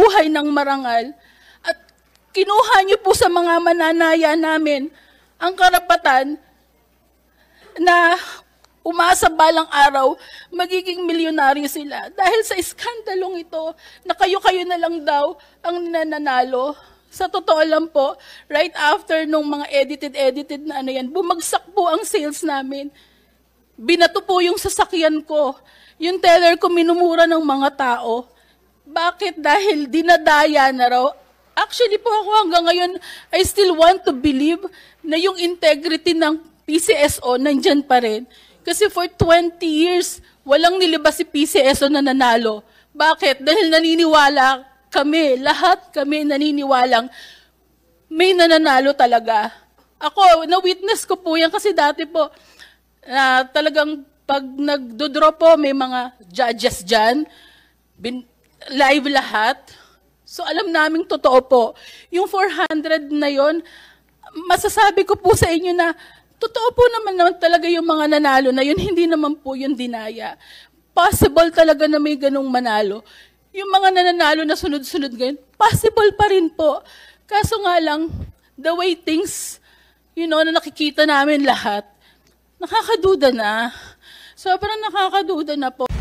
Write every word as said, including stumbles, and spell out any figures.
mabuhay ng marangal at kinuha niyo po sa mga mananaya namin ang karapatan na umasa balang araw magiging milyonaryo sila dahil sa iskandalong ito na kayo-kayo na lang daw ang nananalo. Sa totoo lang po, right after nung mga edited-edited na ano yan, bumagsak po ang sales namin. Binato po yung sasakyan ko. Yung teller ko minumura ng mga tao. Bakit? Dahil dinadaya na raw. Actually po ako hanggang ngayon, I still want to believe na yung integrity ng P C S O nandyan pa rin. Kasi for twenty years, walang nilabas si P C S O na nanalo. Bakit? Dahil naniniwala kami, lahat kami naniniwalang may nananalo talaga. Ako, na-witness ko po yan kasi dati po, uh, talagang pag nagdodraw po, may mga judges dyan, bin, live lahat. So alam naming totoo po. Yung four hundred na yon, masasabi ko po sa inyo na totoo po naman naman talaga yung mga nanalo na yun, hindi naman po yung dinaya. Possible talaga na may ganong manalo. Yung mga nananalo na sunod-sunod ngayon, possible pa rin po. Kaso nga lang, the way things, you know, na nakikita namin lahat, nakakaduda na. Sobrang nakakaduda na po.